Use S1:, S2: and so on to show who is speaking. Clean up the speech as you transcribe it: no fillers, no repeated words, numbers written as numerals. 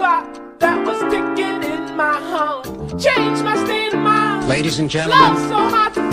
S1: clock that was ticking in my home. Changed my state of mind.
S2: Ladies and gentlemen,
S1: Love so hard to